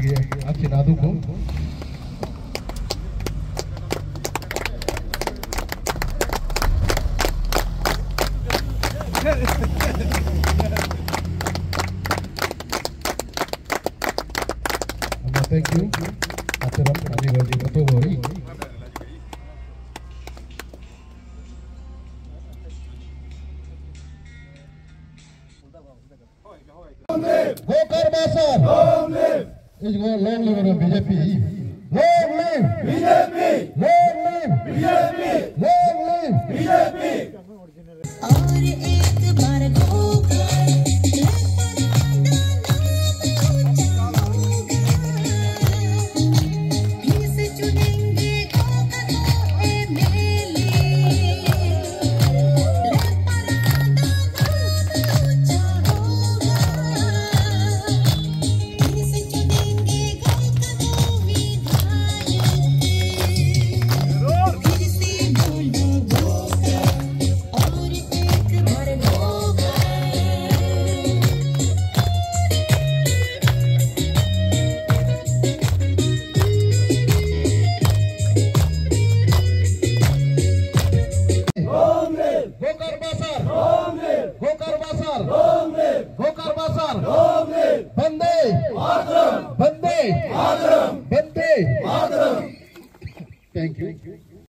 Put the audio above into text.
ಅವರಿಗೆ ಆಚಿನ ಅದಕ್ಕೂ thank you acara kami bagi ketua bori Gokar Basar is go long live BJP long live BJP long live BJP long live BJP और एक बार Gokar Vande Mataram